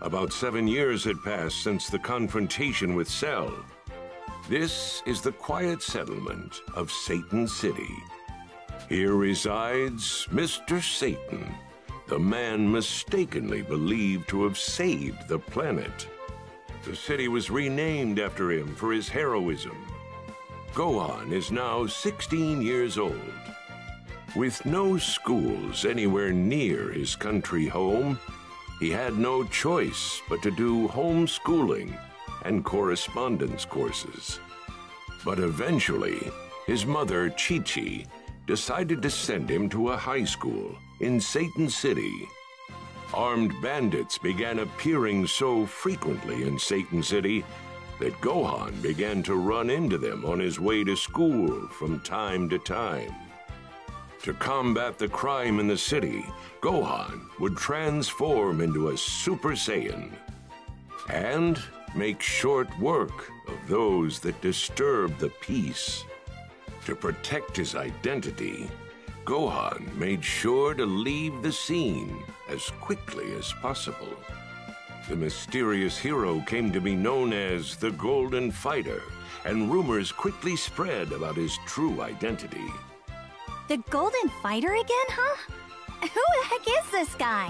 About 7 years had passed since the confrontation with Cell. This is the quiet settlement of Satan City. Here resides Mr. Satan, the man mistakenly believed to have saved the planet. The city was renamed after him for his heroism. Gohan is now 16 years old. With no schools anywhere near his country home, he had no choice but to do homeschooling and correspondence courses. But eventually, his mother, Chi-Chi, decided to send him to a high school in Satan City. Armed bandits began appearing so frequently in Satan City that Gohan began to run into them on his way to school from time to time. To combat the crime in the city, Gohan would transform into a Super Saiyan and make short work of those that disturbed the peace. To protect his identity, Gohan made sure to leave the scene as quickly as possible. The mysterious hero came to be known as the Golden Fighter, and rumors quickly spread about his true identity. The Golden Fighter again, huh? Who the heck is this guy?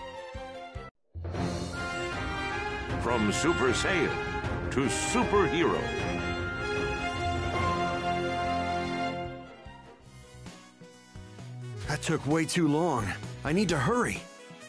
From Super Saiyan to superhero. That took way too long. I need to hurry.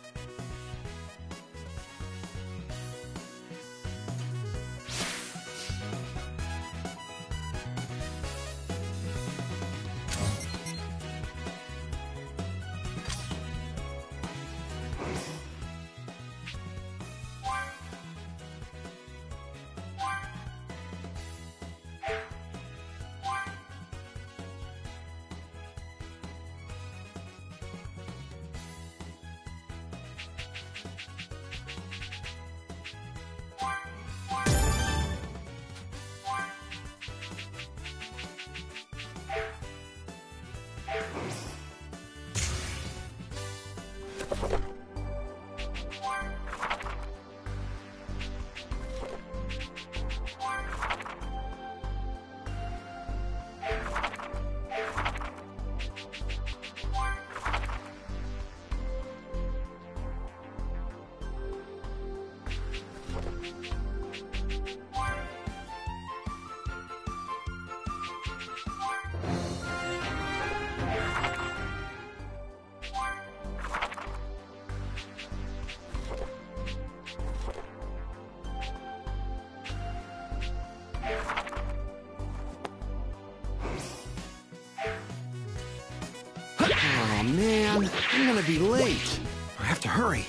Oh man, I'm gonna be late. I have to hurry.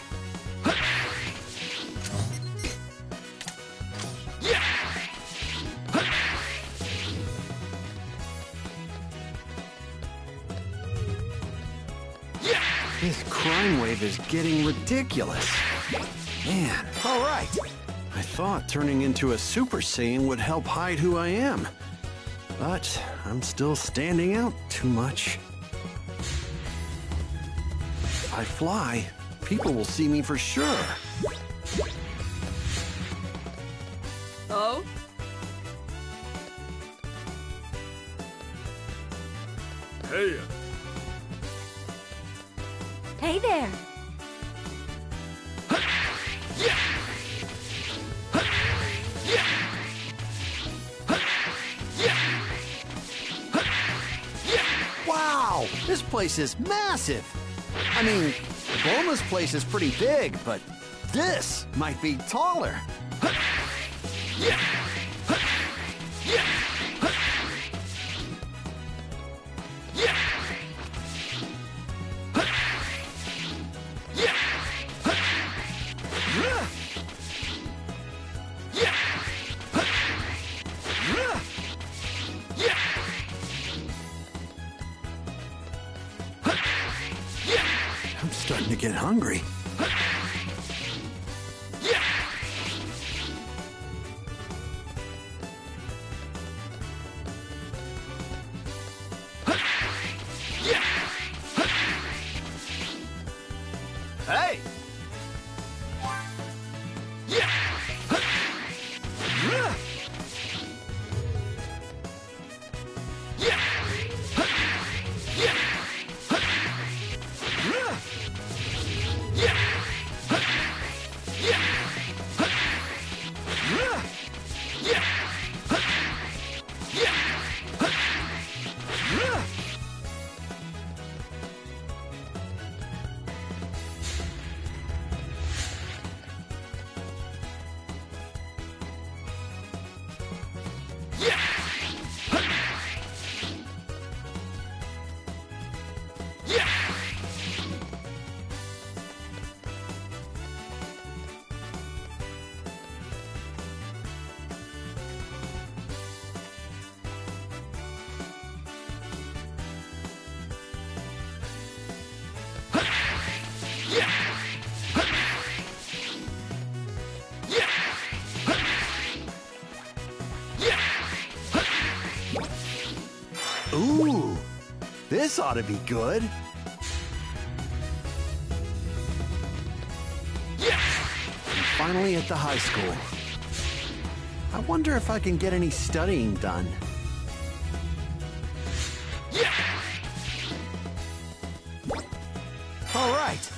This crime wave is getting ridiculous. Man, all right. I thought turning into a Super Saiyan would help hide who I am. But I'm still standing out too much. If I fly, people will see me for sure. Oh? Hey! Hey there. Wow, this place is massive. I mean, Bulma's place is pretty big, but this might be taller. I'm starting to get hungry. Hey! this ought to be good. I'm finally at the high school. I wonder if I can get any studying done. All right.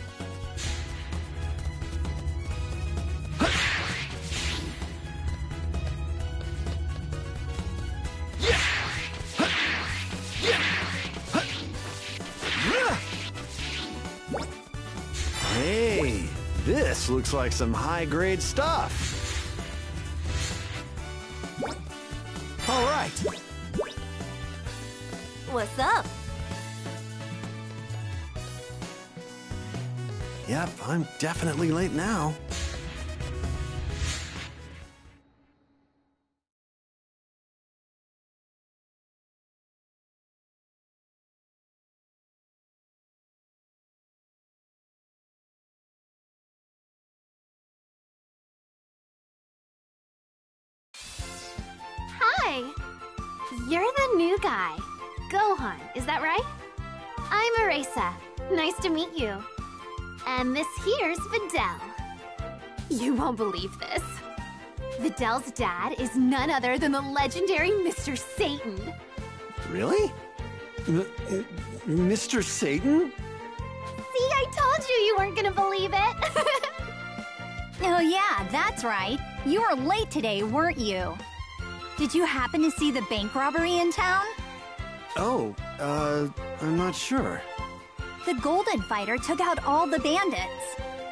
Hey, this looks like some high-grade stuff. All right. What's up? Yep, I'm definitely late now. Hi! You're the new guy. Gohan, is that right? I'm Arisa. Nice to meet you. And this here's Videl. You won't believe this. Videl's dad is none other than the legendary Mr. Satan. Really? Mr. Satan? See, I told you weren't gonna believe it. Oh yeah, that's right. You were late today, weren't you? Did you happen to see the bank robbery in town? Oh, I'm not sure. The Golden Fighter took out all the bandits.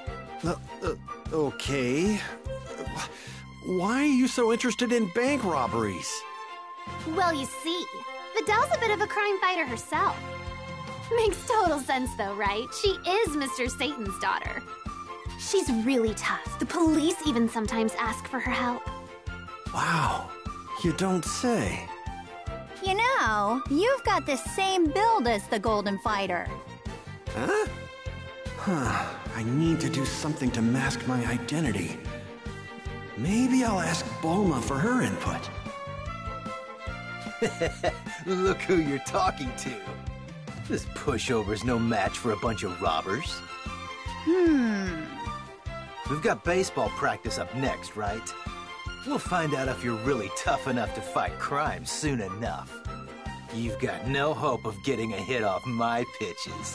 Okay. Why are you so interested in bank robberies? Well, you see, Videl's a bit of a crime fighter herself. Makes total sense though, right? She is Mr. Satan's daughter. She's really tough. The police even sometimes ask for her help. Wow, you don't say. You know, you've got the same build as the Golden Fighter. Huh? I need to do something to mask my identity. Maybe I'll ask Bulma for her input. Look who you're talking to. This pushover's no match for a bunch of robbers. We've got baseball practice up next, right? We'll find out if you're really tough enough to fight crime soon enough. You've got no hope of getting a hit off my pitches.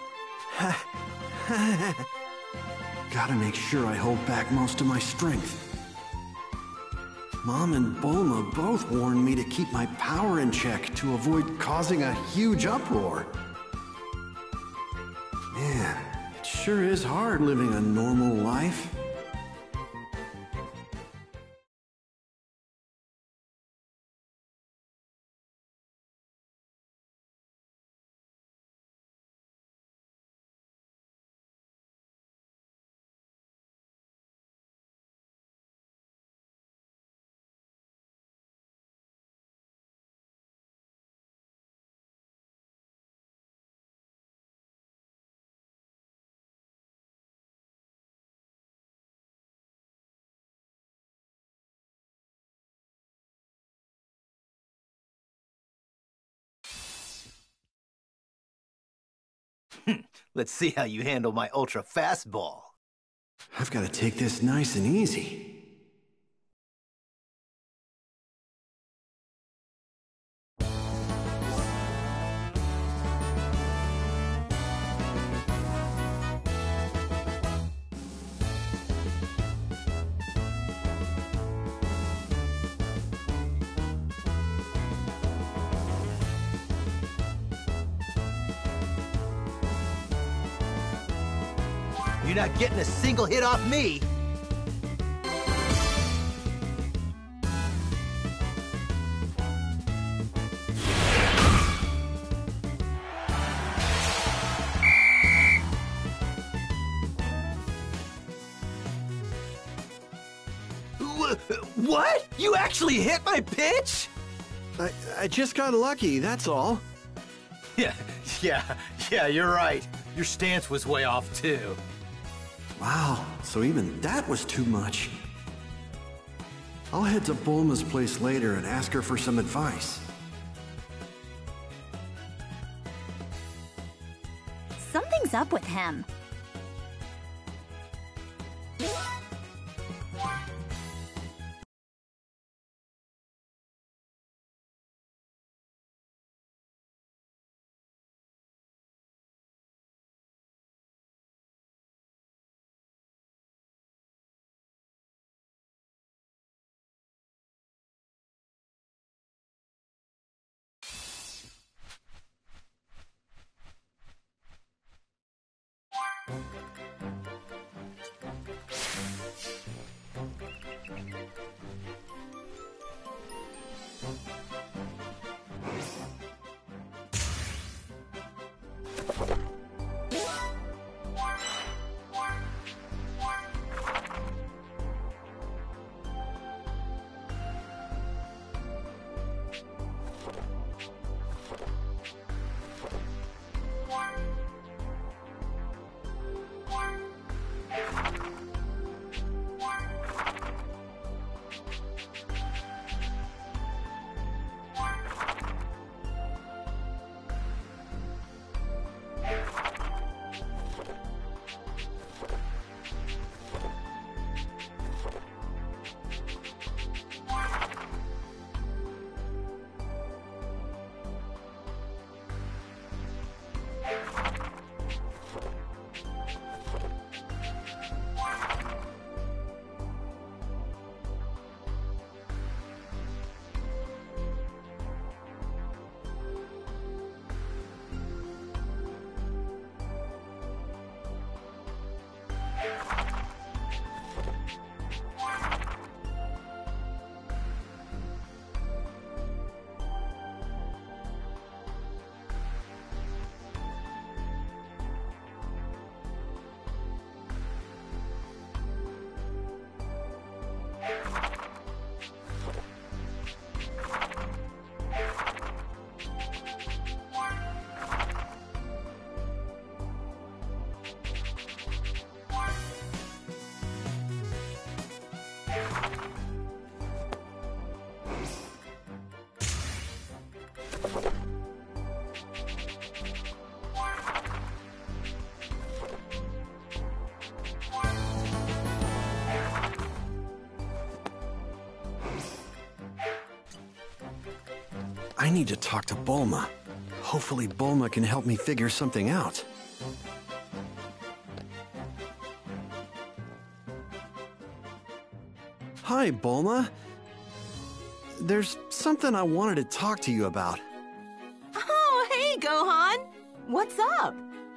Gotta make sure I hold back most of my strength. Mom and Bulma both warned me to keep my power in check to avoid causing a huge uproar. Man, it sure is hard living a normal life. Let's see how you handle my ultra fastball. I've got to take this nice and easy. You're not getting a single hit off me. What? You actually hit my pitch? I just got lucky, that's all. Yeah, you're right. Your stance was way off, too. Wow, so even that was too much. I'll head to Bulma's place later and ask her for some advice. up with him. I need to talk to Bulma. Hopefully Bulma can help me figure something out. Hi, Bulma. There's something I wanted to talk to you about. Oh, hey, Gohan! What's up?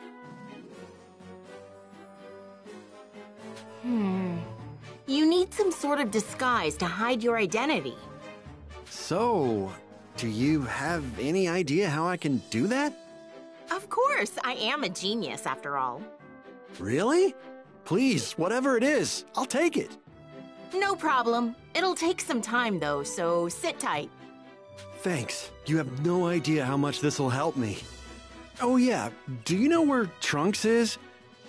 You need some sort of disguise to hide your identity. So, do you have any idea how I can do that? Of course, I am a genius after all. Really? Please, whatever it is, I'll take it. No problem. It'll take some time though, so sit tight. Thanks. You have no idea how much this will help me. Oh yeah, do you know where Trunks is?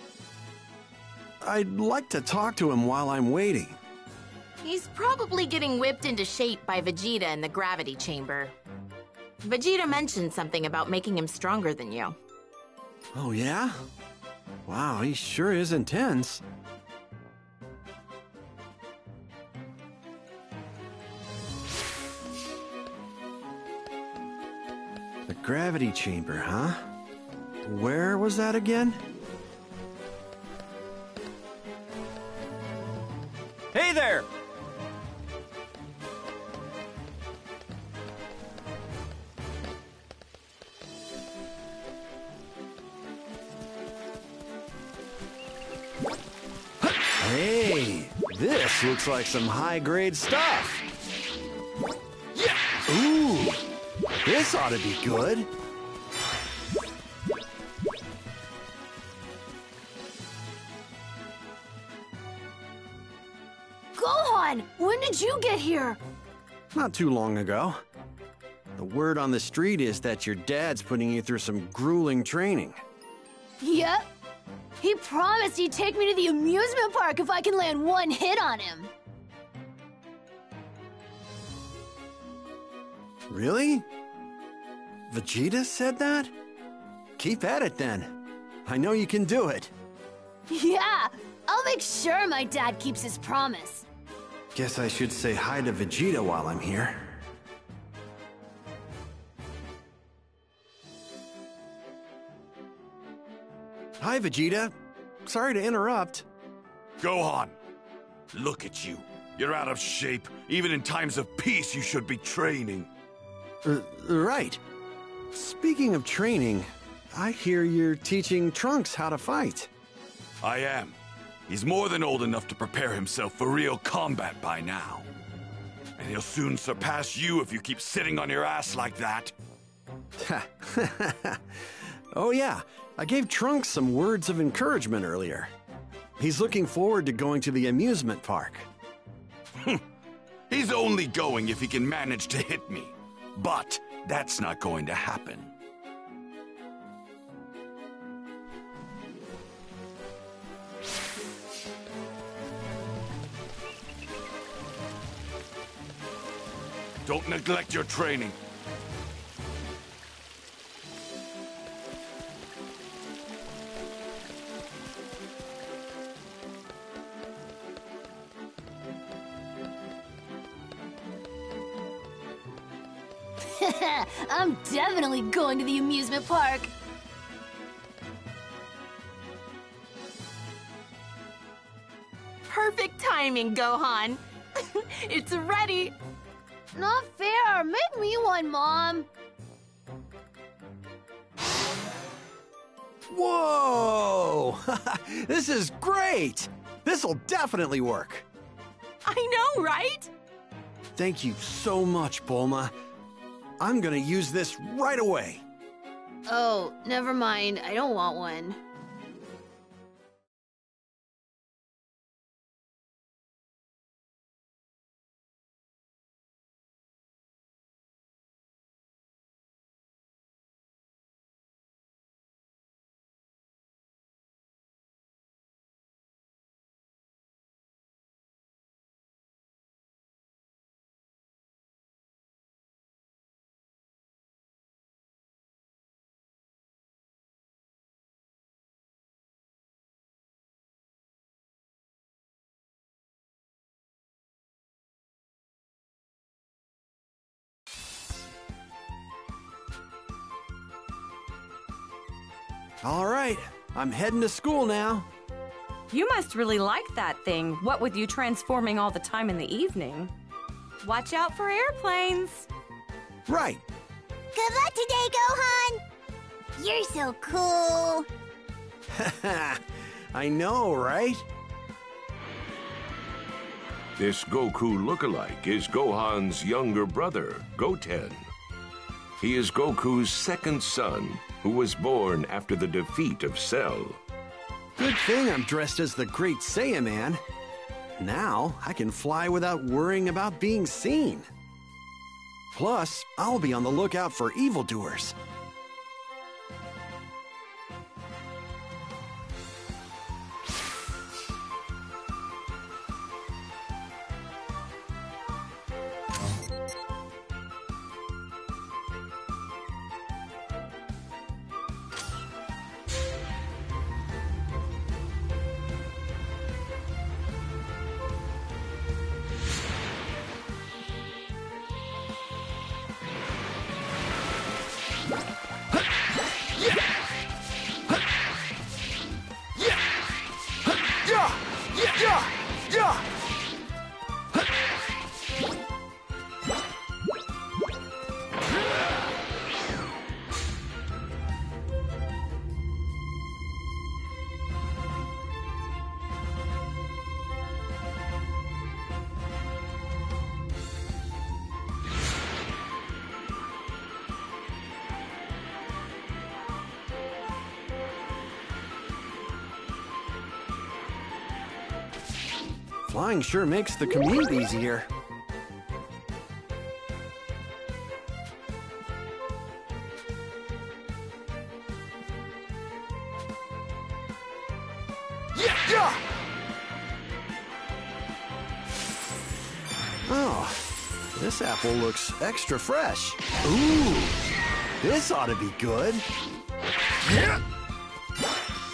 I'd like to talk to him while I'm waiting. He's probably getting whipped into shape by Vegeta in the gravity chamber. Vegeta mentioned something about making him stronger than you. Oh yeah? Wow, he sure is intense. The gravity chamber, huh? Where was that again? Hey there! Hey, this looks like some high-grade stuff. Yeah. Ooh, this ought to be good. Gohan, when did you get here? Not too long ago. The word on the street is that your dad's putting you through some grueling training. Yep. He promised he'd take me to the amusement park if I can land one hit on him. Really? Vegeta said that? Keep at it then. I know you can do it. Yeah, I'll make sure my dad keeps his promise. Guess I should say hi to Vegeta while I'm here. Hi, Vegeta. Sorry to interrupt. Gohan, look at you. You're out of shape. Even in times of peace, you should be training. Right. Speaking of training, I hear you're teaching Trunks how to fight. I am. He's more than old enough to prepare himself for real combat by now. And he'll soon surpass you if you keep sitting on your ass like that. Oh yeah, I gave Trunks some words of encouragement earlier. He's looking forward to going to the amusement park. He's only going if he can manage to hit me. But that's not going to happen. Don't neglect your training. I'm definitely going to the amusement park. Perfect timing, Gohan. It's ready. Not fair. Make me one, Mom. Whoa! This is great! This'll definitely work. I know, right? Thank you so much, Bulma. I'm gonna use this right away. Oh, never mind. I don't want one. All right, I'm heading to school now. You must really like that thing, what with you transforming all the time in the evening. Watch out for airplanes. Right. Good luck today, Gohan! You're so cool. I know, right? This Goku lookalike is Gohan's younger brother, Goten. He is Goku's second son, who was born after the defeat of Cell. Good thing I'm dressed as the Great Saiyaman. Now I can fly without worrying about being seen. Plus, I'll be on the lookout for evildoers. Flying sure makes the commute easier. Oh, this apple looks extra fresh. Ooh, this ought to be good.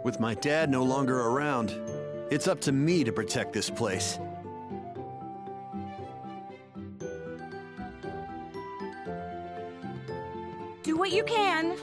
With my dad no longer around, it's up to me to protect this place. Do what you can.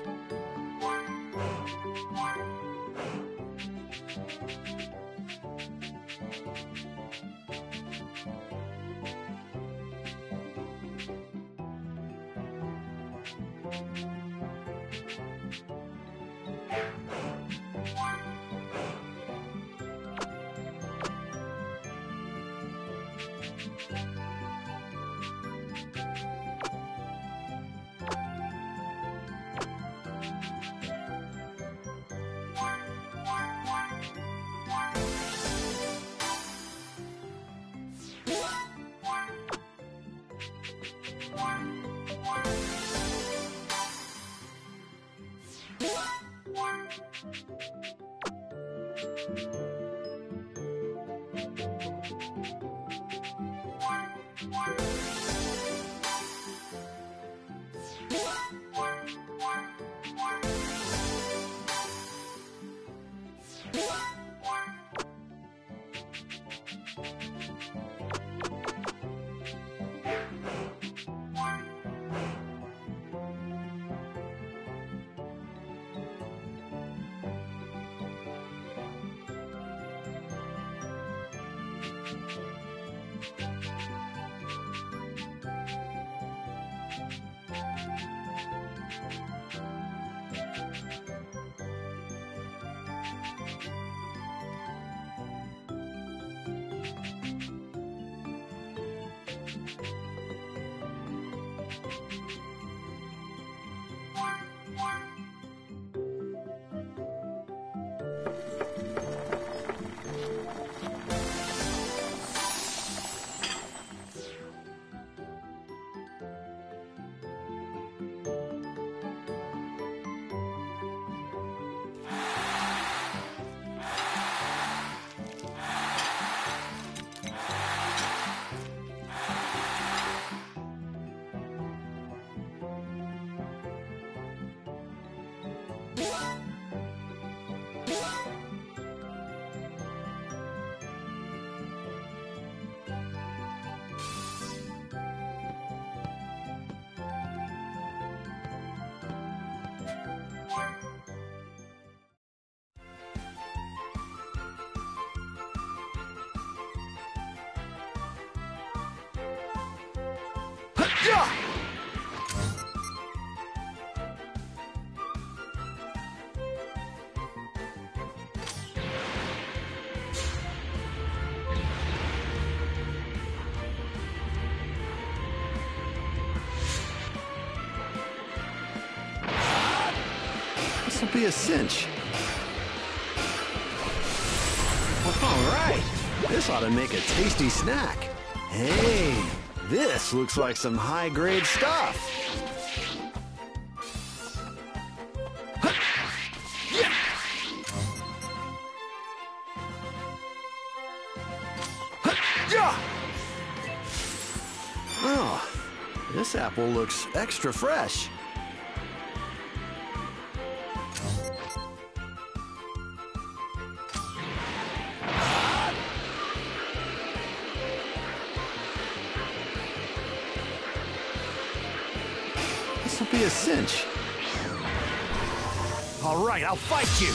This will be a cinch. All right, this ought to make a tasty snack. Hey, this looks like some high-grade stuff. Oh, this apple looks extra fresh. This will be a cinch. All right, I'll fight you.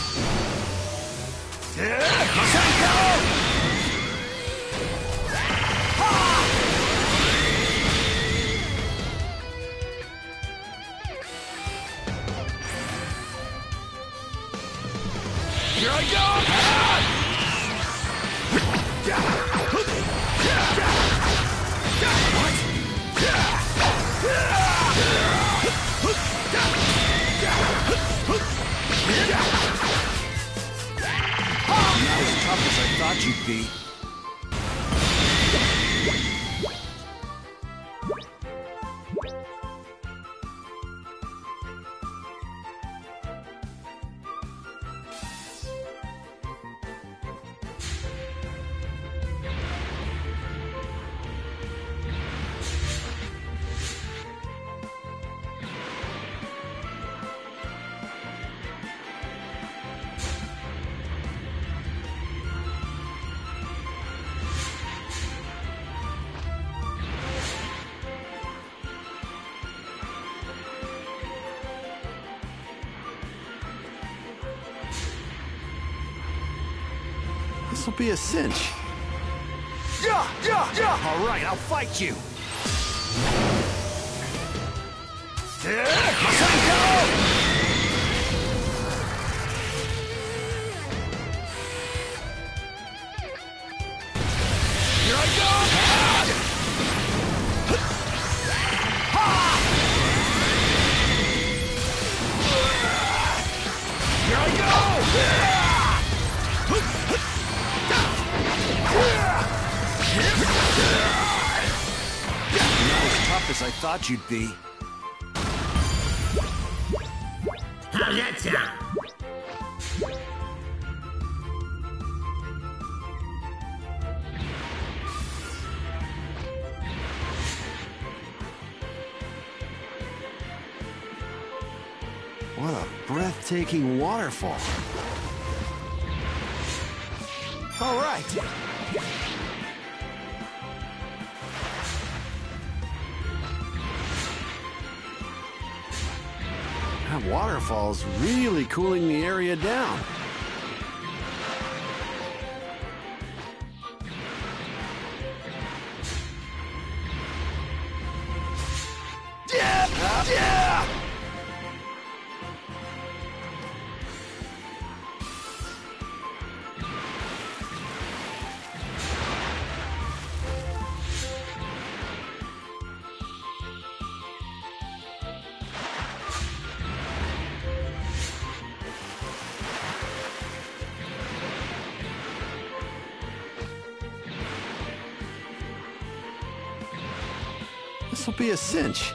Here I go! Not as tough as I thought you'd be. This'll be a cinch. Yeah, yeah, yeah! All right, I'll fight you. Here I go! Here I go! Not as tough as I thought you'd be. How's that sound? What a breathtaking waterfall. All right. That waterfall's really cooling the area down. Yeah! Yeah! This'll be a cinch.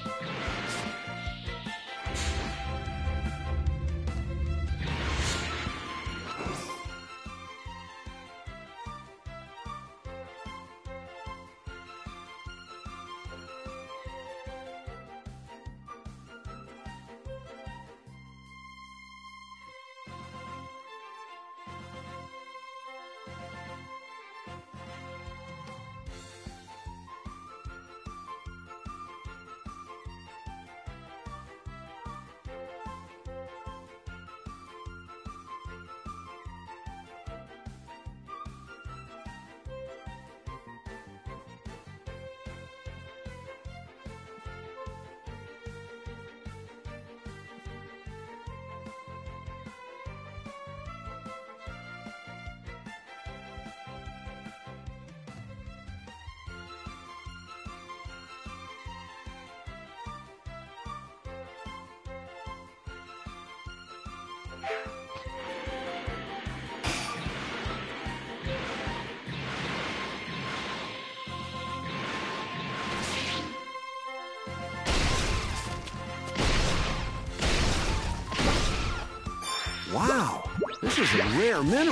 Wow, this is a rare mineral.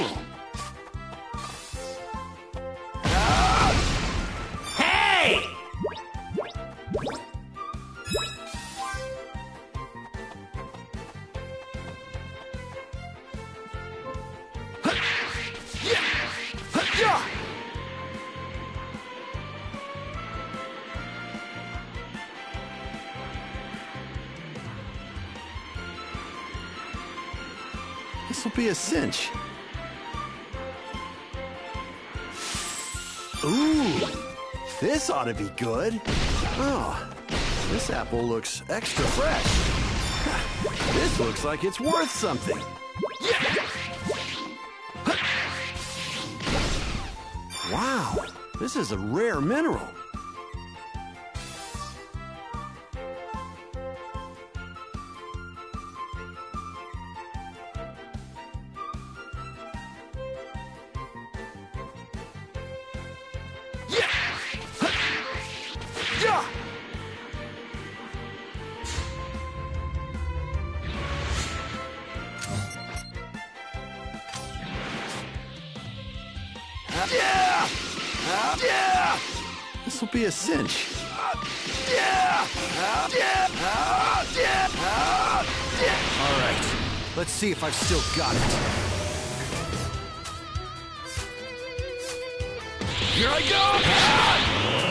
Hey! This'll be a cinch. Ooh, this ought to be good. Oh, this apple looks extra fresh. This looks like it's worth something. Wow, this is a rare mineral. This'll be a cinch. All right, let's see if I've still got it. Here I go!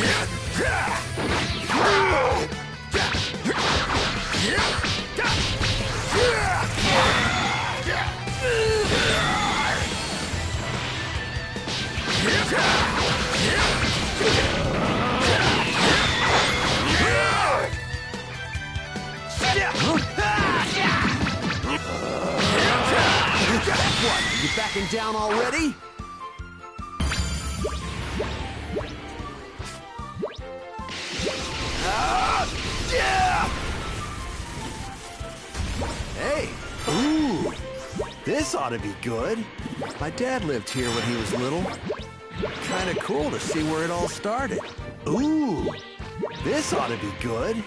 What, you backing down already? Hey! Ooh! This ought to be good. My dad lived here when he was little. Kinda cool to see where it all started. Ooh! This ought to be good.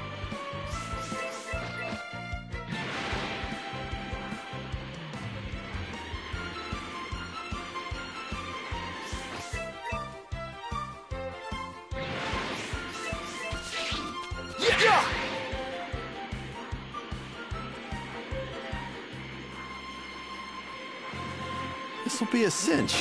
This'll be a cinch.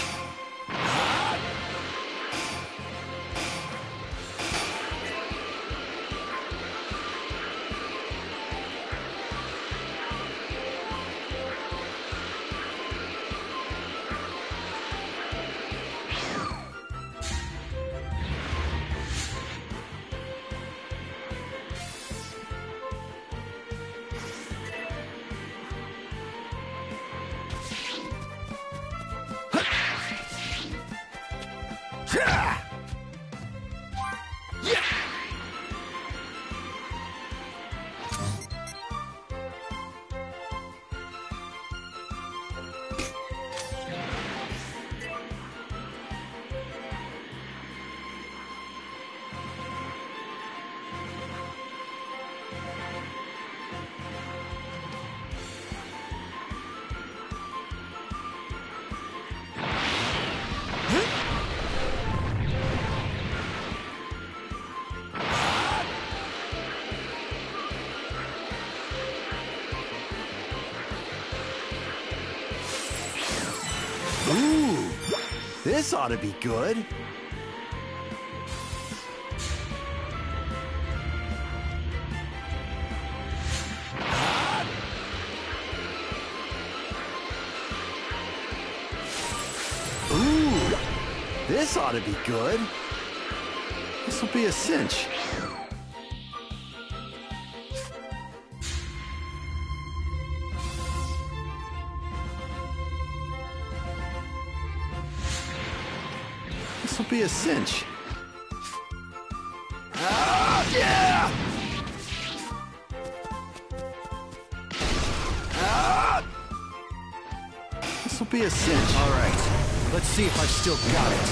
Ooh, this ought to be good. Ooh, this ought to be good. This'll be a cinch. This'll be a cinch. Yeah! This'll be a cinch. All right, let's see if I've still got it.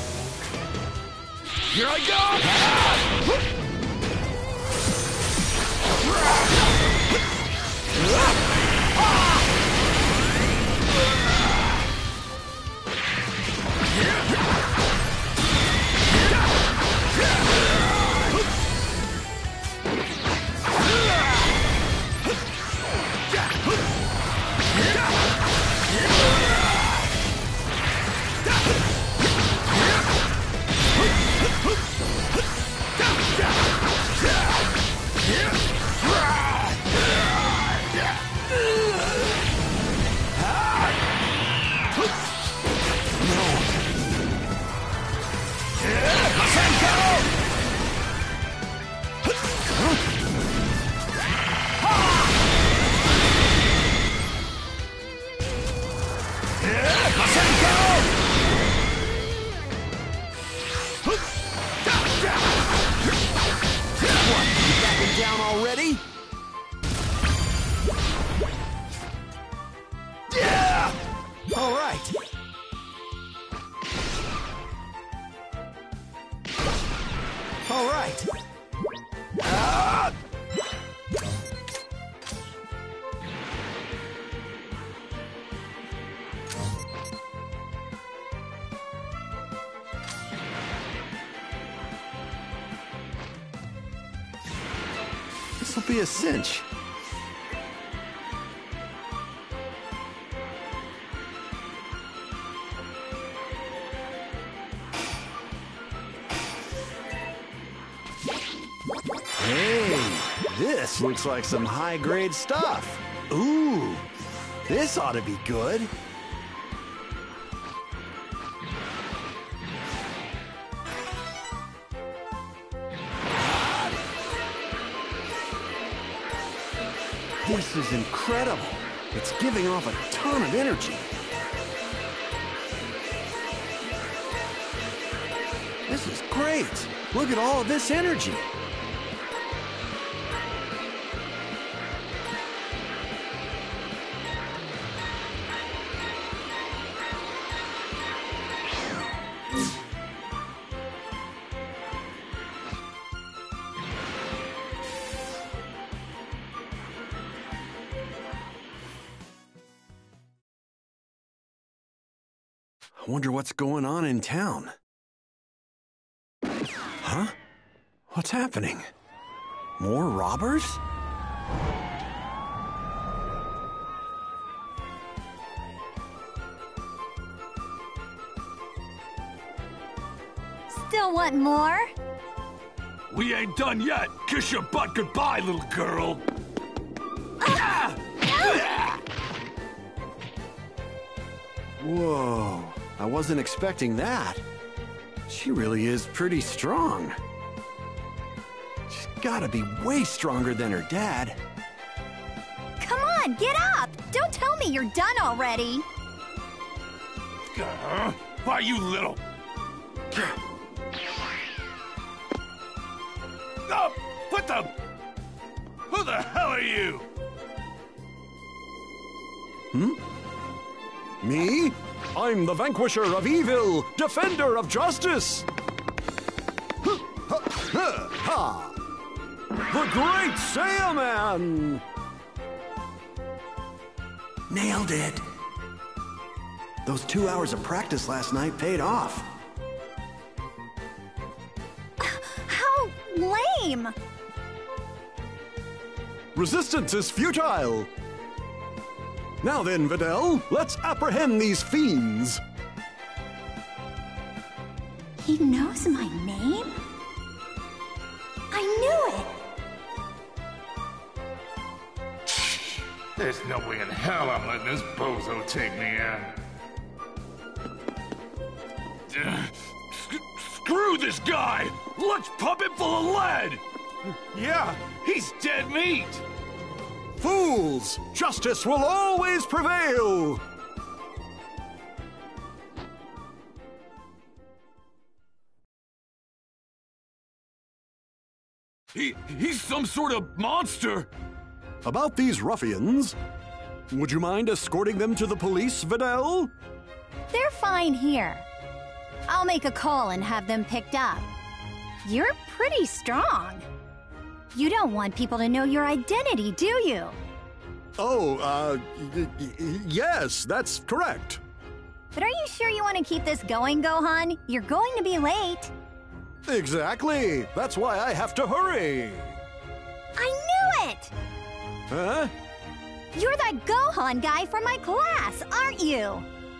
Here I go! Down already? Yeah! All right. All right. This'll be a cinch. Hey, this looks like some high-grade stuff. Ooh, this ought to be good. This is incredible. It's giving off a ton of energy. This is great. Look at all of this energy. I wonder what's going on in town. Huh? What's happening? More robbers? Still want more? We ain't done yet. Kiss your butt goodbye, little girl. Whoa, I wasn't expecting that. She really is pretty strong. She's gotta be way stronger than her dad. Come on, get up! Don't tell me you're done already. Why, you little... Oh, what the... Who the hell are you? Me? I'm the vanquisher of evil, defender of justice. The Great Saiyaman! Nailed it. Those 2 hours of practice last night paid off. How lame! Resistance is futile. Now then, Videl, let's apprehend these fiends. He knows my name? I knew it! There's no way in hell I'm letting this bozo take me out. Screw this guy! Let's pump him full of lead! Yeah, he's dead meat! Fools! Justice will always prevail! He's some sort of monster! About these ruffians, would you mind escorting them to the police, Videl? They're fine here. I'll make a call and have them picked up. You're pretty strong. You don't want people to know your identity, do you? Oh, yes, that's correct. But are you sure you want to keep this going, Gohan? You're going to be late. Exactly. That's why I have to hurry. I knew it! Huh? You're that Gohan guy from my class, aren't you?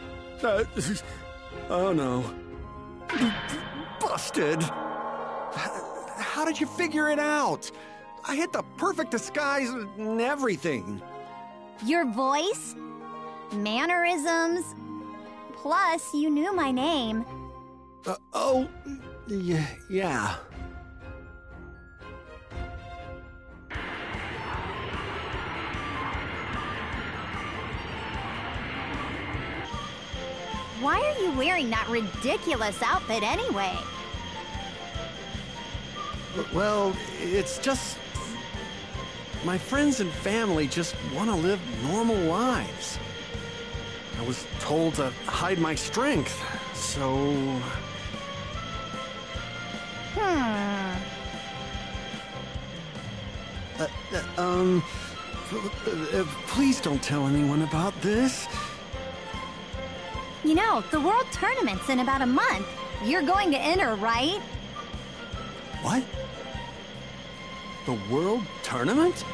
Oh no. Busted. How did you figure it out? I hit the perfect disguise and everything. Your voice, mannerisms, plus you knew my name. Yeah. Why are you wearing that ridiculous outfit anyway? Well, it's just... my friends and family just want to live normal lives. I was told to hide my strength, so... Please don't tell anyone about this. You know, the World Tournament's in about a month. You're going to enter, right? What? The World Tournament?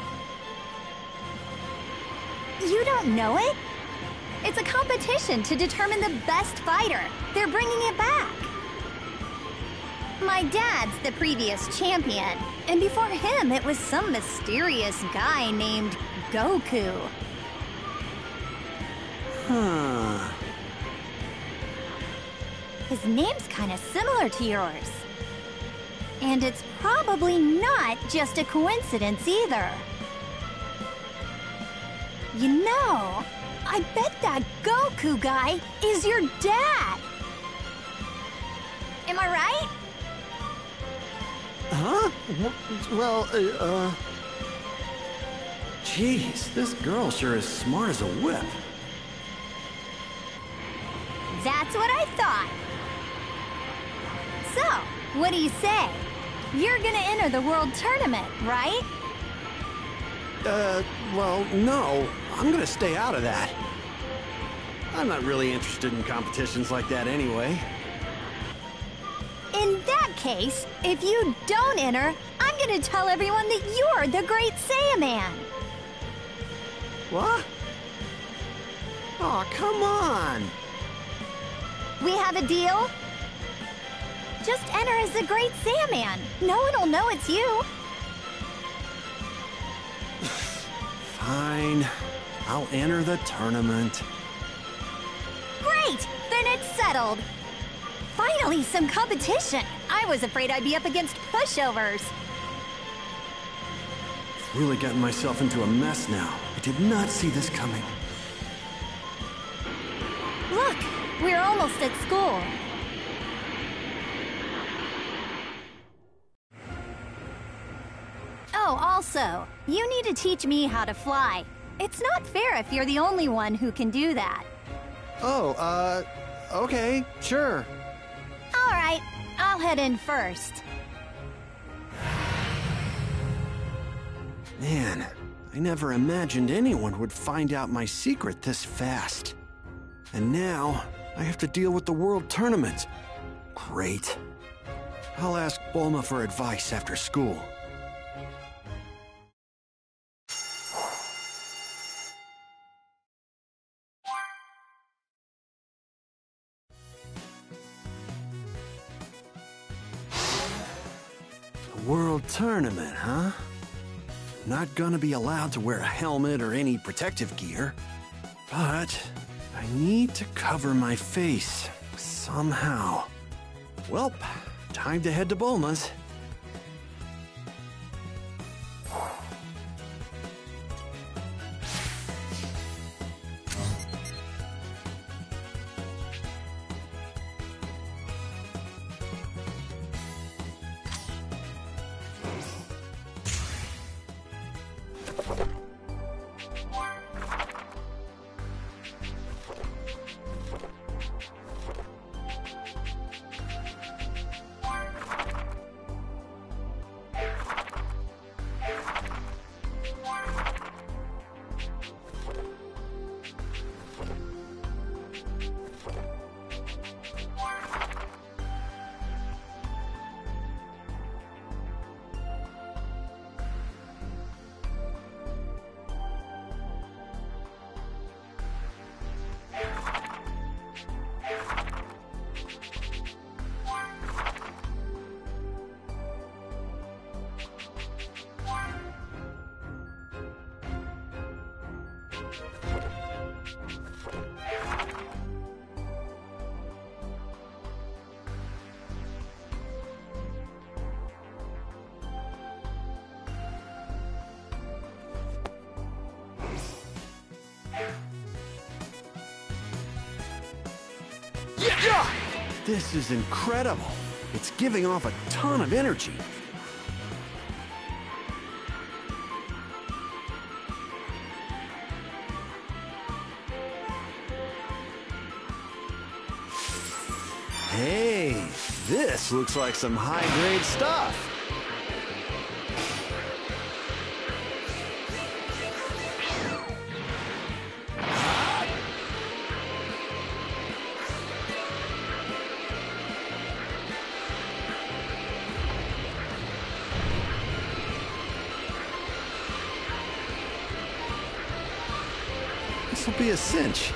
You don't know it? It's a competition to determine the best fighter. They're bringing it back. My dad's the previous champion, and before him it was some mysterious guy named Goku. Huh. His name's kinda similar to yours. And it's probably not just a coincidence either. You know, I bet that Goku guy is your dad. Am I right? Huh? Well, Jeez, this girl sure is smart as a whip. That's what I thought. So, what do you say? You're gonna enter the World Tournament, right? Well, no. I'm gonna stay out of that. I'm not really interested in competitions like that anyway. In that case, if you don't enter, I'm gonna tell everyone that you're the Great Saiyaman. What? Oh, come on. We have a deal? Just enter as the Great Saiyaman. No one will know it's you. Fine. I'll enter the tournament. Great! Then it's settled. Finally, some competition. I was afraid I'd be up against pushovers. Really gotten myself into a mess now. I did not see this coming. Look, we're almost at school. Oh, also, you need to teach me how to fly. It's not fair if you're the only one who can do that. Oh, okay, sure. All right, I'll head in first. Man, I never imagined anyone would find out my secret this fast. And now, I have to deal with the World Tournament. Great. I'll ask Bulma for advice after school. World Tournament, huh? Not gonna be allowed to wear a helmet or any protective gear. But I need to cover my face somehow. Welp, time to head to Bulma's. This is incredible. It's giving off a ton of energy. Hey, this looks like some high-grade stuff. This will be a cinch.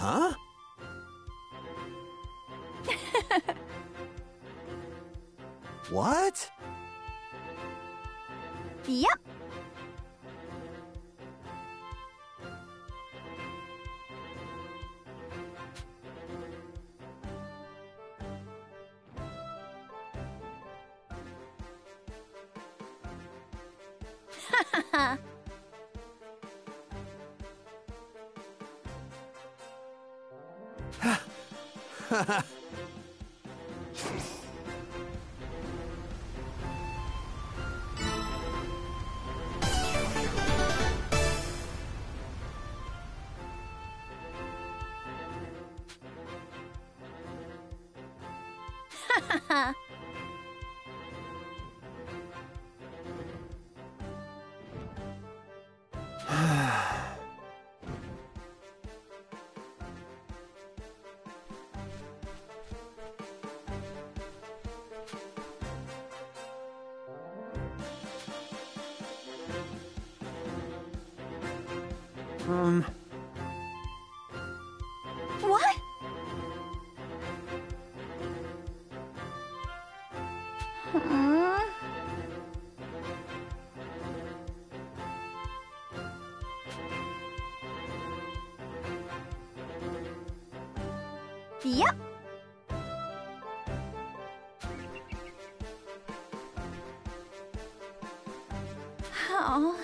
Huh? What? Yep. What? Yep. Oh.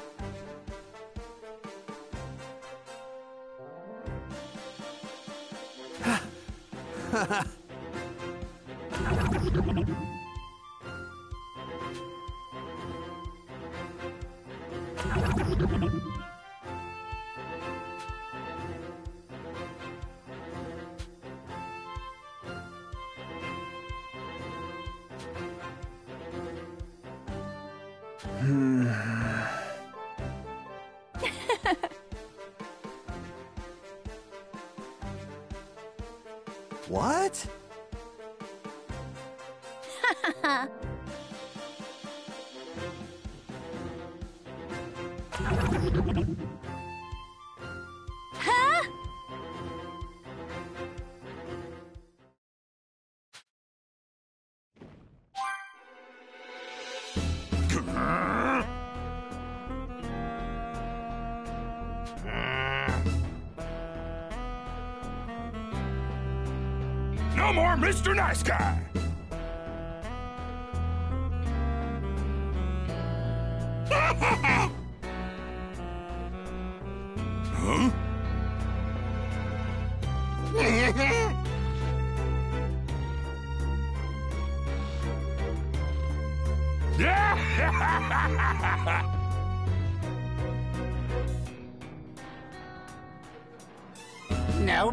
What? Huh? No more Mr. Nice Guy! Huh? Nope.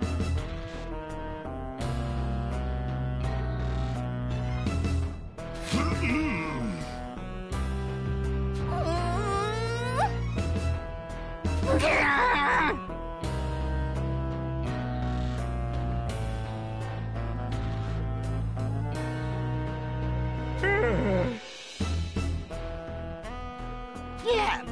Yeah.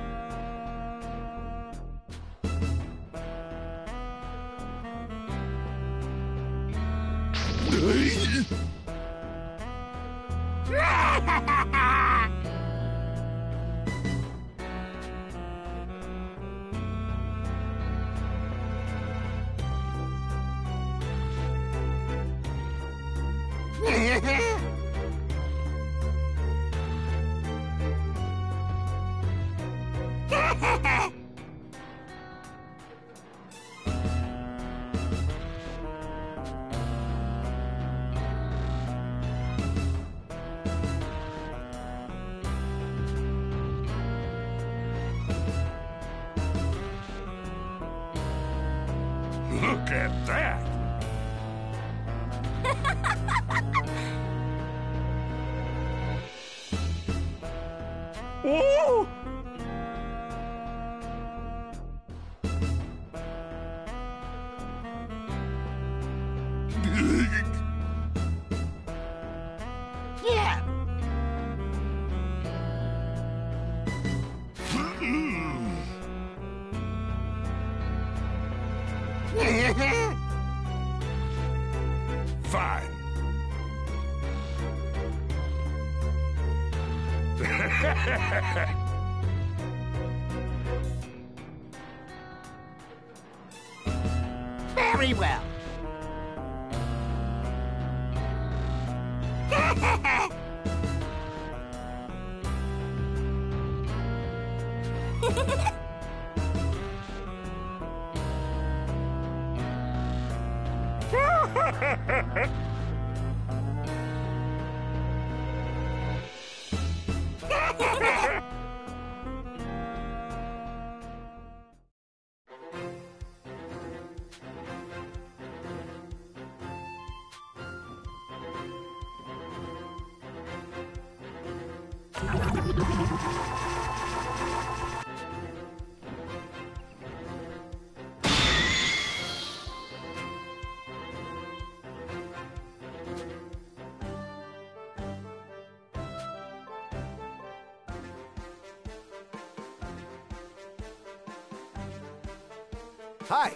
Look at that! Whoa! Yeah. Fine. Very well. Hi.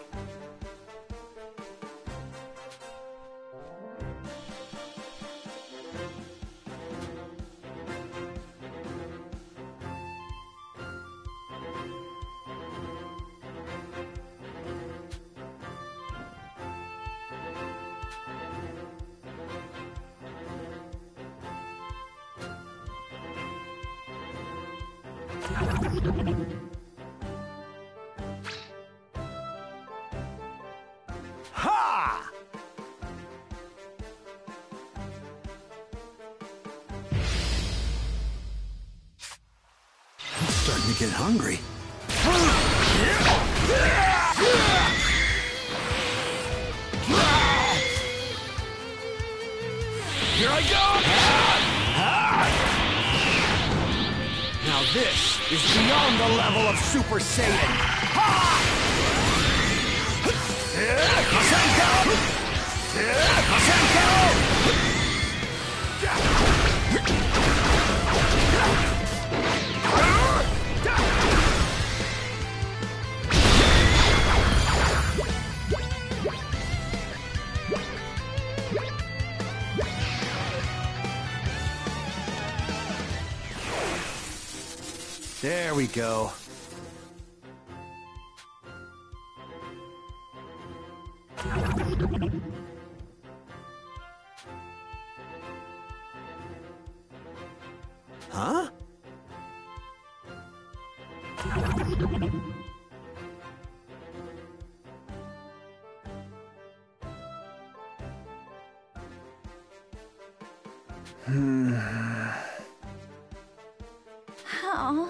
Ha! I'm starting to get hungry. Here I go! Now this is beyond the level of Super Saiyan. There we go. Huh? Oh.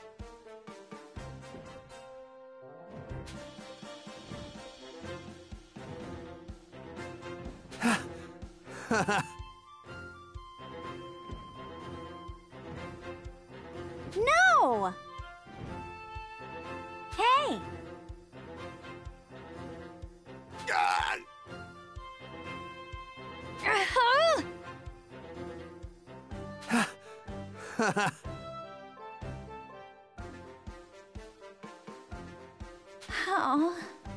No! Hey! Oh.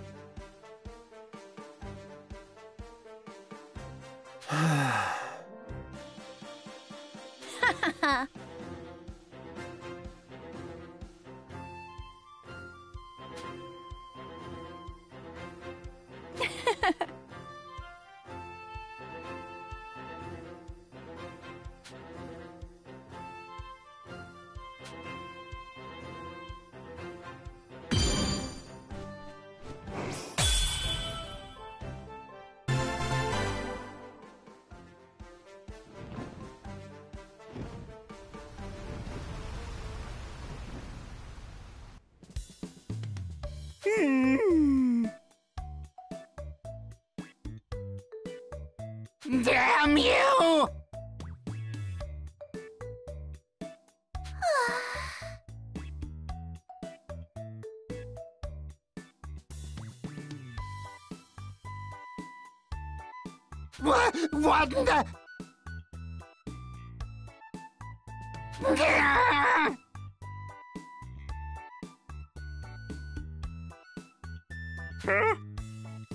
Damn you! What the? Huh?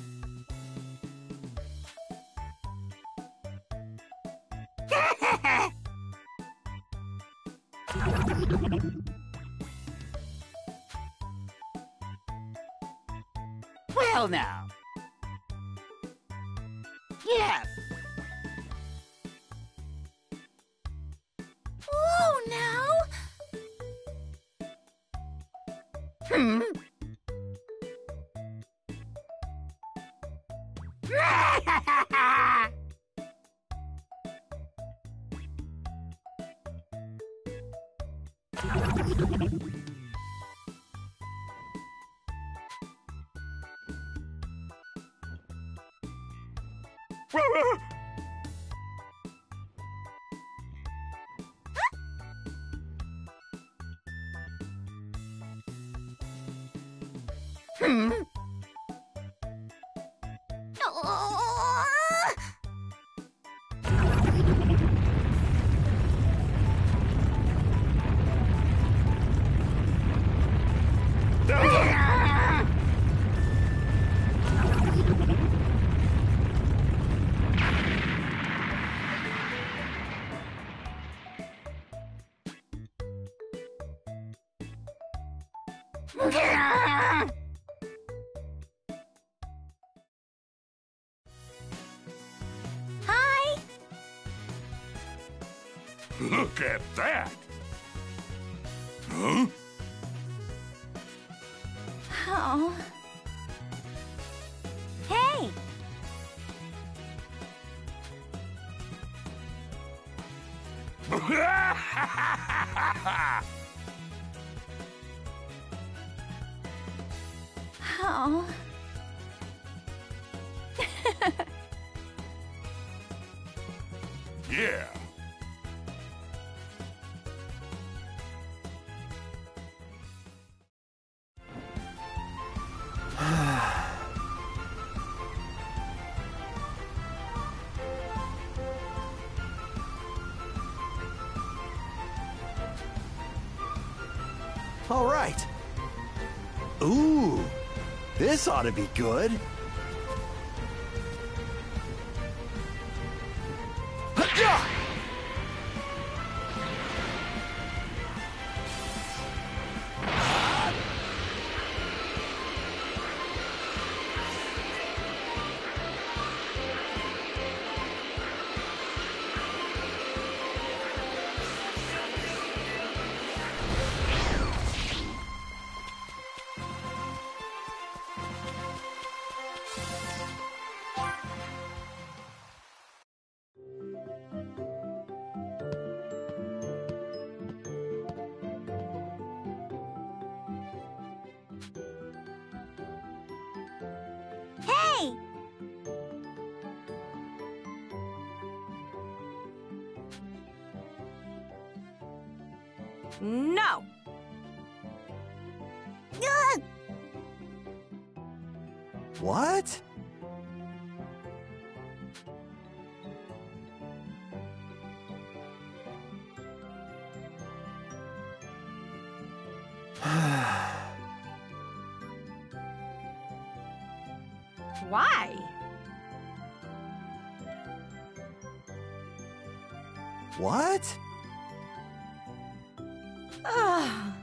Well now. Yes. Whoa, now! Hmm? Hmm? Hi! Look at that! Huh? Oh. Hey! Oh. Yeah. All right. Ooh, this ought to be good. Huh-ya! Hey! No! Ugh! What? Why? What? Ugh.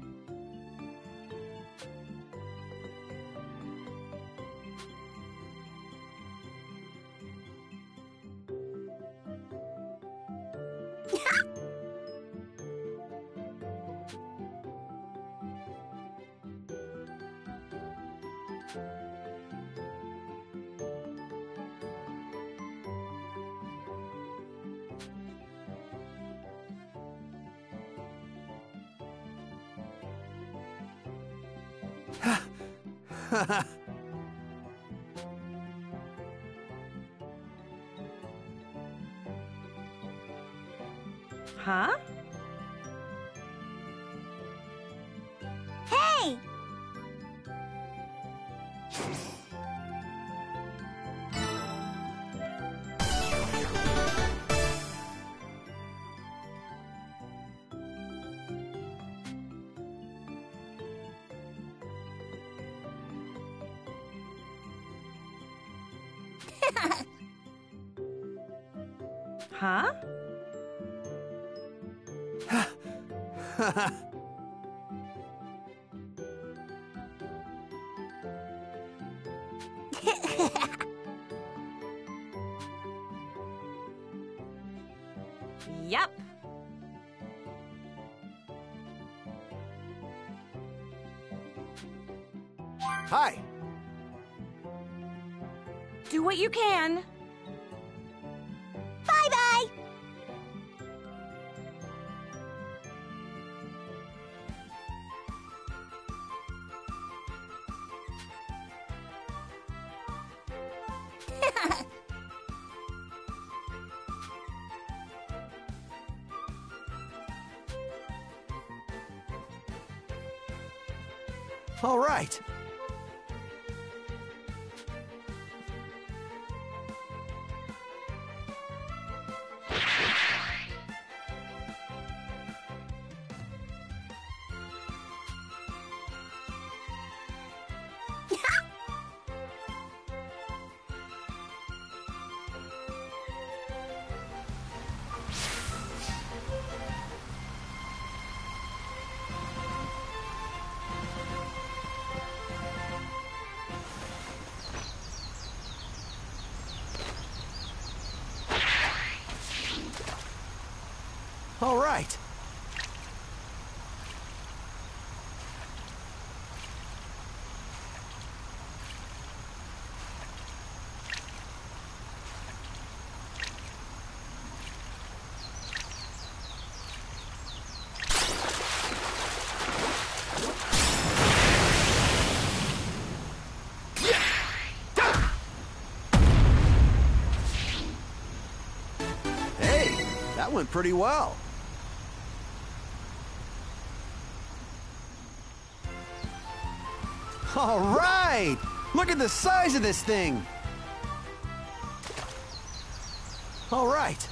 Huh? Hey! Huh? Yep. Hi. Do what you can. Bye-bye! All right. All right. Hey, that went pretty well. All right! Look at the size of this thing! All right.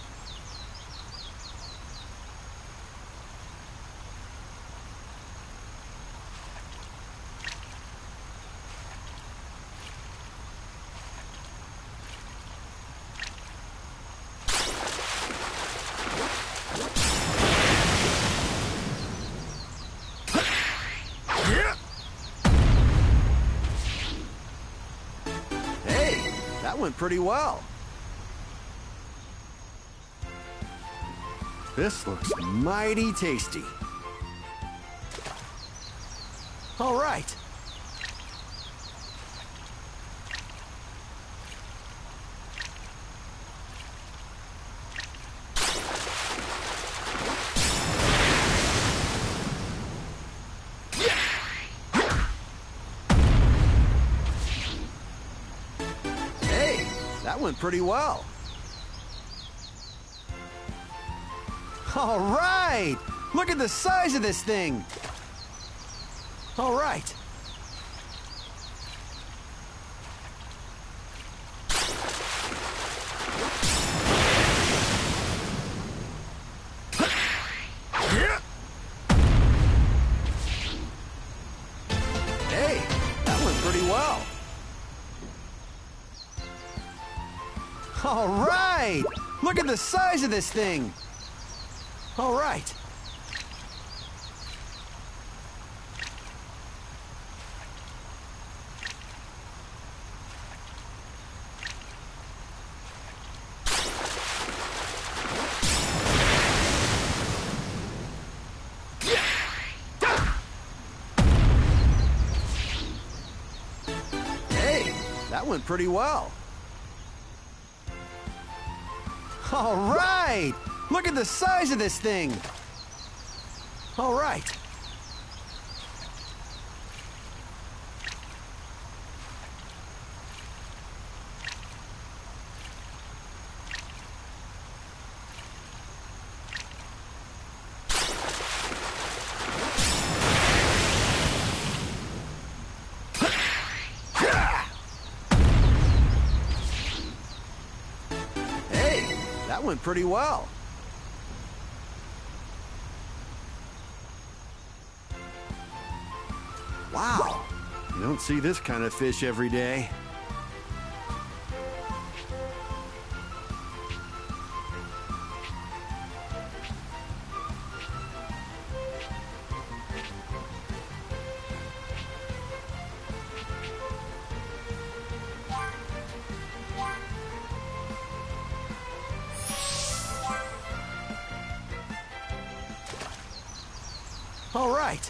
That went pretty well. This looks mighty tasty. All right. That went pretty well. All right! Look at the size of this thing! All right. Hey, that went pretty well. All right! Look at the size of this thing! All right. Hey, that went pretty well. All right! Look at the size of this thing! All right. Hey, that went pretty well. Wow, you don't see this kind of fish every day. All right.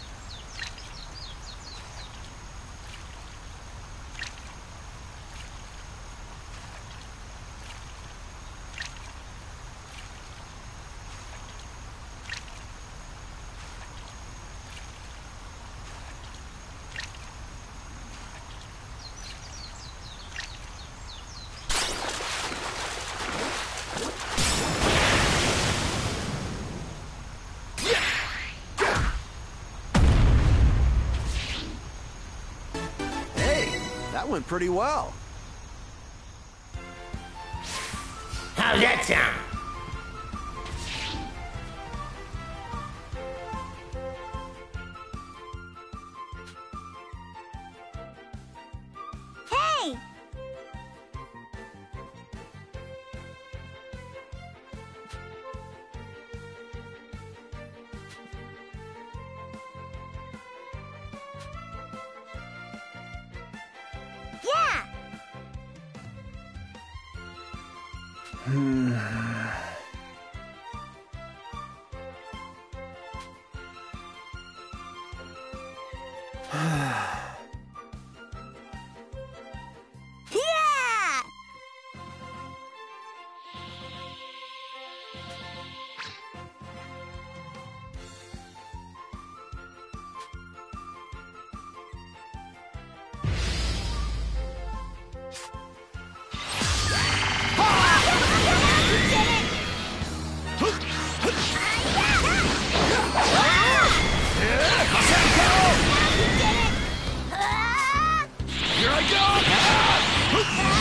That went pretty well. How's that sound? Hey! Yeah! Yeah! Here I go!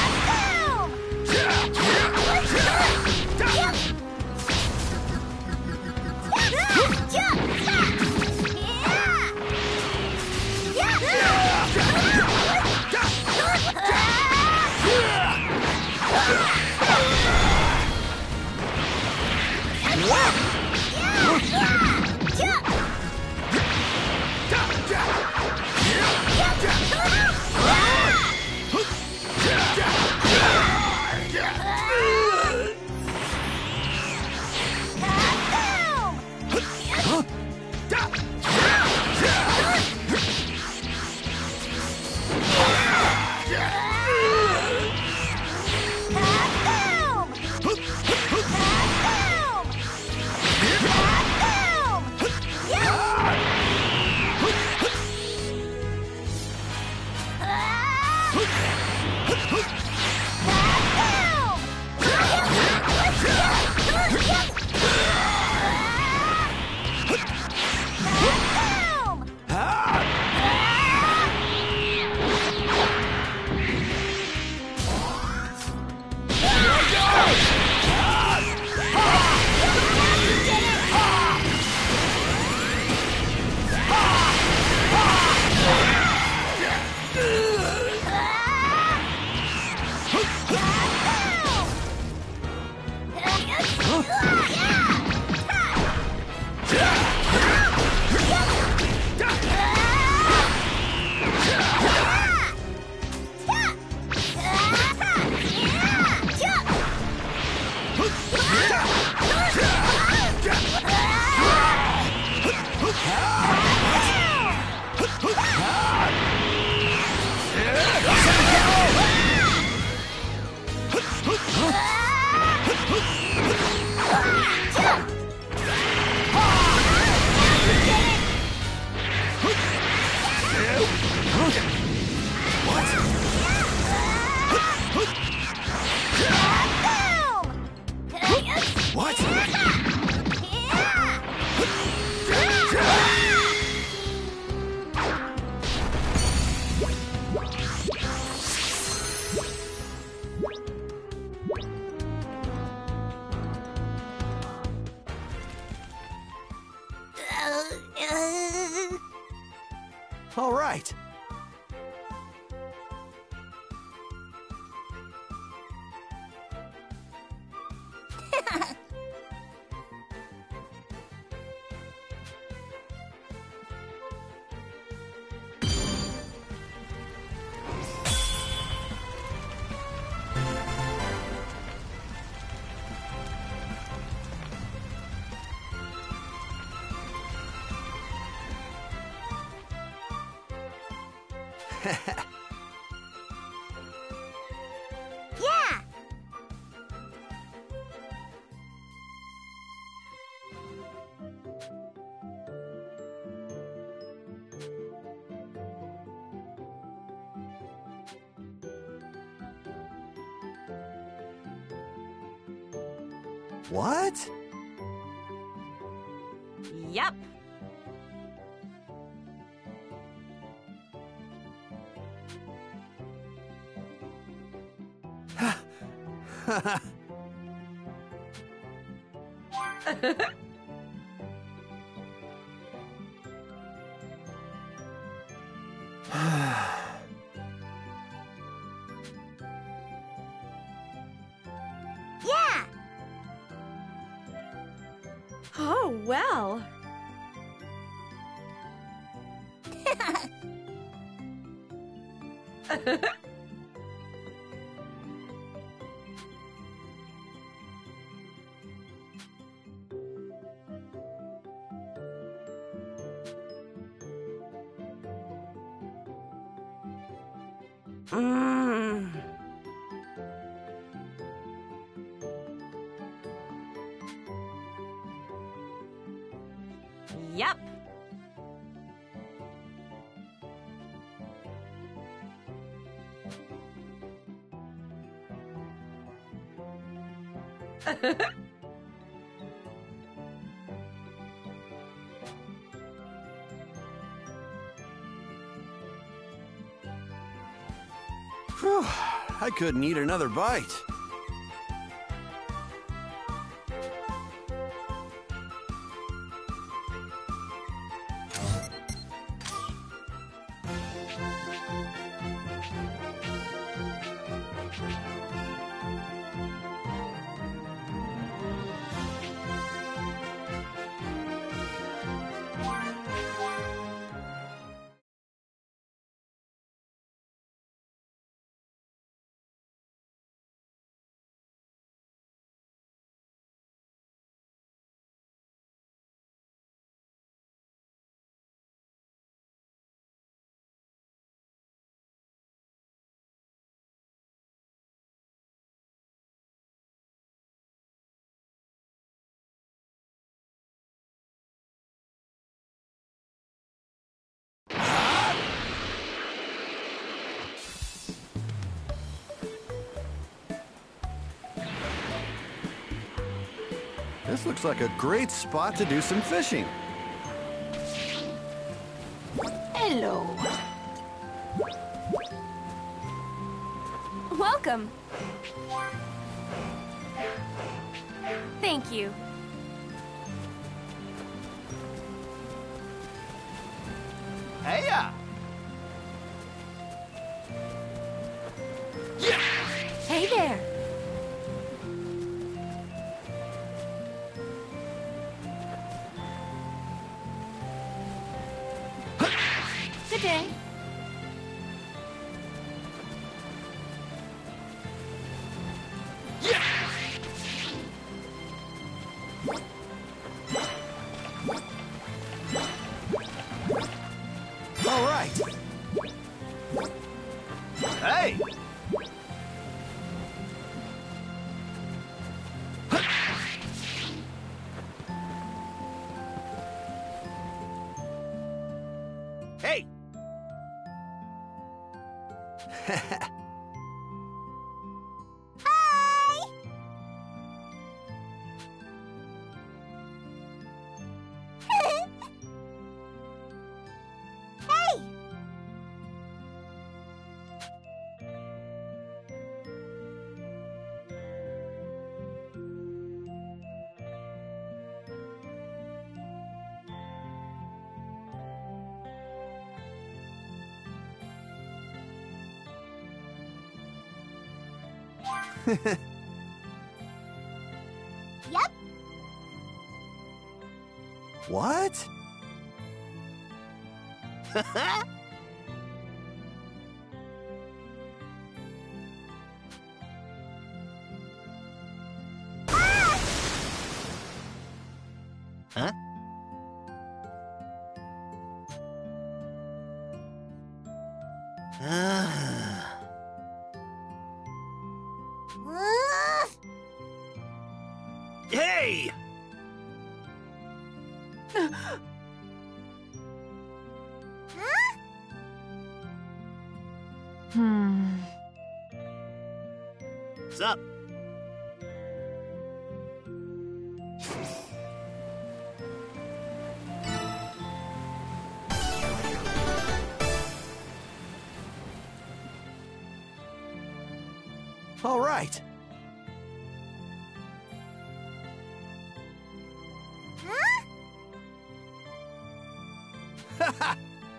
All right. Yeah! What? Yep. Yeah! Oh, well. Mm. Yep. Whew, I couldn't eat another bite. This looks like a great spot to do some fishing. Hello. Welcome. Thank you. Heya! Hey there. Good day. All right. Hey! Hey! Hi! Hey! Yep. What? Huh? Hey! What's up? All right. Huh?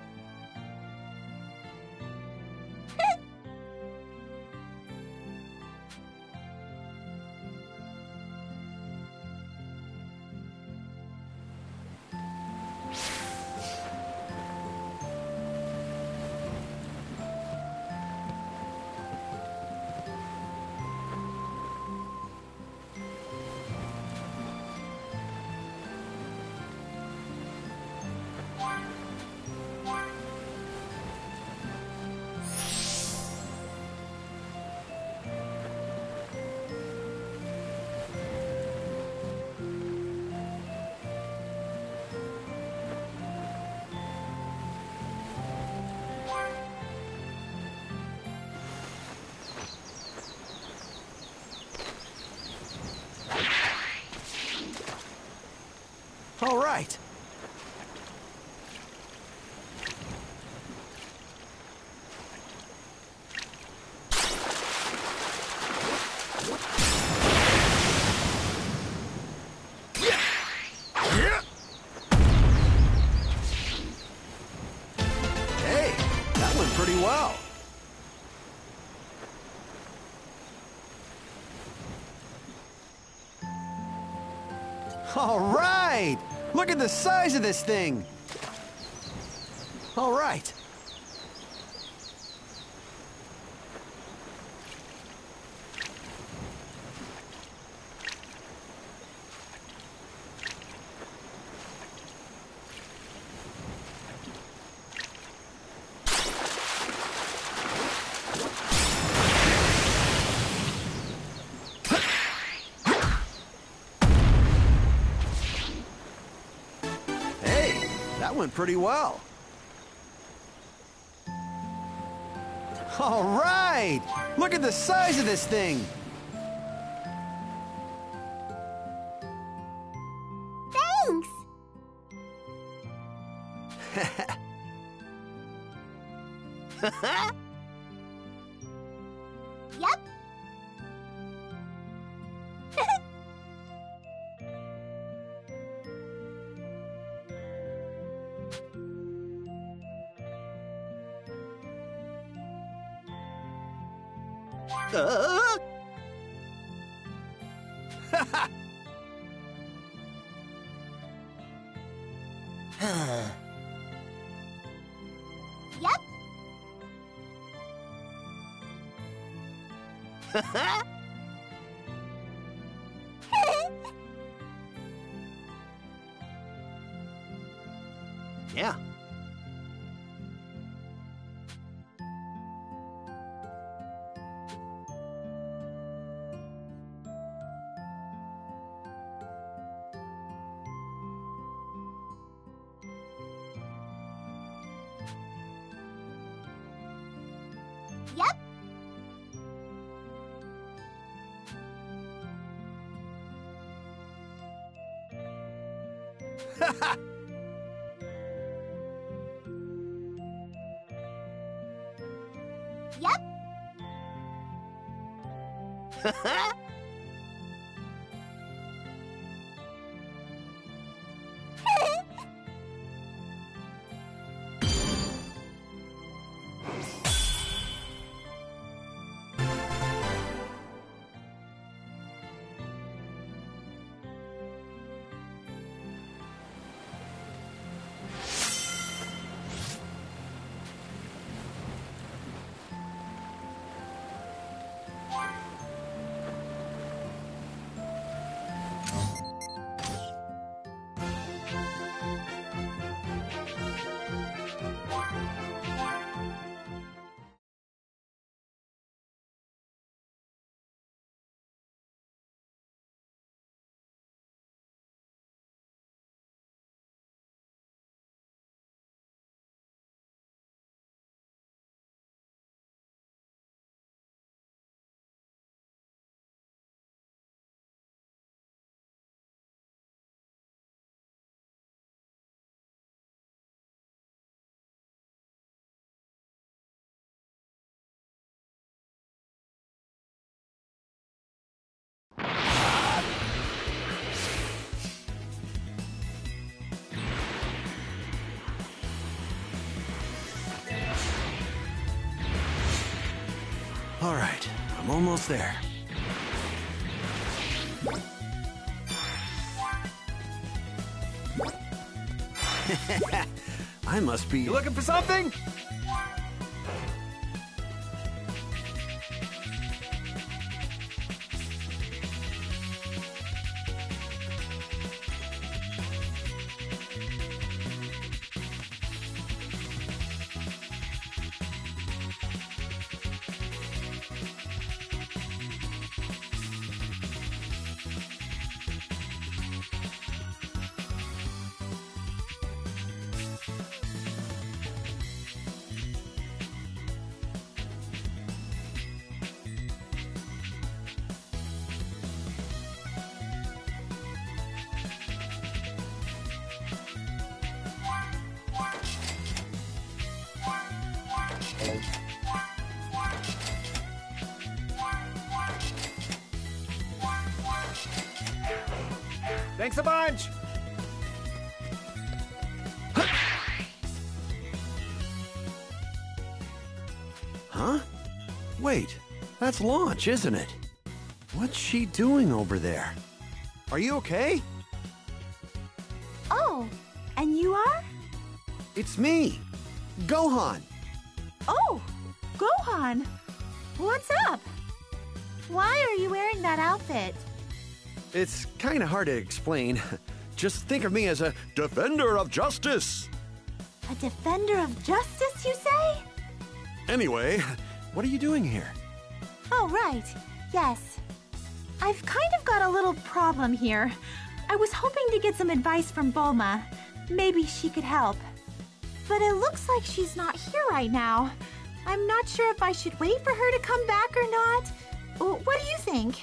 All right. Hey, that went pretty well. All right! Look at the size of this thing! All right. That went pretty well. All right! Look at the size of this thing! Thanks! Yep. Yep. Yeah. Yep. Yep. All right, I'm almost there. I must be... You looking for something? Thanks a bunch! Huh? Wait, that's Launch, isn't it? What's she doing over there? Are you okay? Oh, and you are? It's me, Gohan. Oh, Gohan! What's up? Why are you wearing that outfit? It's kind of hard to explain. Just think of me as a defender of justice. A defender of justice, you say? Anyway, what are you doing here? Oh, right. Yes. I've kind of got a little problem here. I was hoping to get some advice from Bulma. Maybe she could help. But it looks like she's not here right now. I'm not sure if I should wait for her to come back or not. What do you think?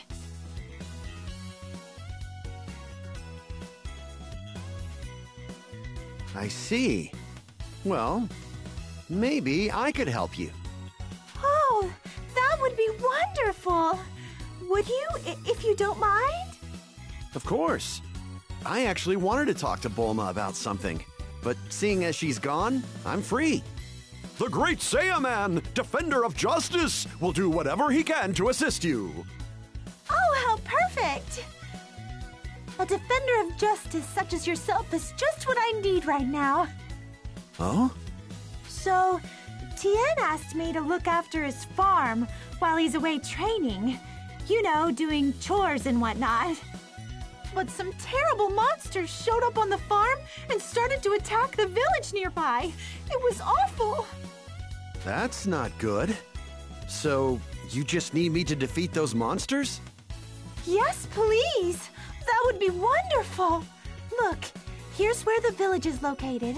I see. Well, maybe I could help you. Oh, that would be wonderful. Would you, if you don't mind? Of course. I actually wanted to talk to Bulma about something, but seeing as she's gone, I'm free. The Great Saiyaman, Defender of Justice, will do whatever he can to assist you. Oh, how perfect! A defender of justice such as yourself is just what I need right now. Oh? So, Tien asked me to look after his farm while he's away training. You know, doing chores and whatnot. But some terrible monsters showed up on the farm and started to attack the village nearby. It was awful. That's not good. So, you just need me to defeat those monsters? Yes, please. That would be wonderful. Look, here's where the village is located.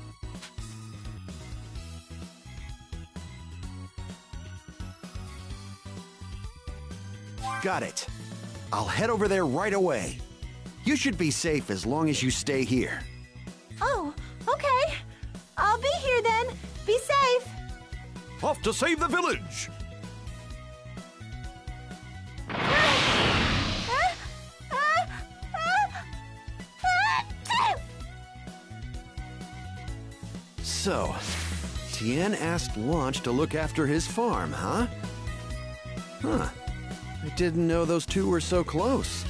Got it. I'll head over there right away. You should be safe as long as you stay here. Oh, okay. I'll be here then. Be safe. Off to save the village! So, Tien asked Launch to look after his farm, huh? Huh. I didn't know those two were so close.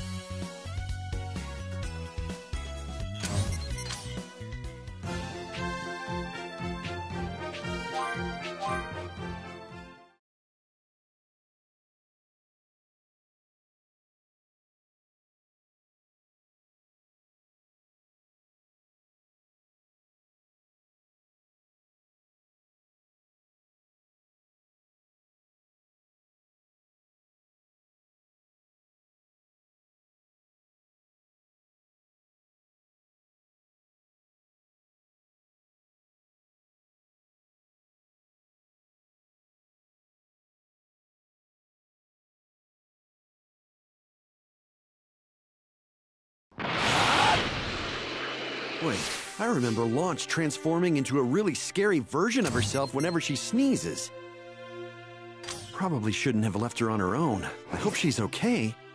Wait, I remember Launch transforming into a really scary version of herself whenever she sneezes. Probably shouldn't have left her on her own. I hope she's okay.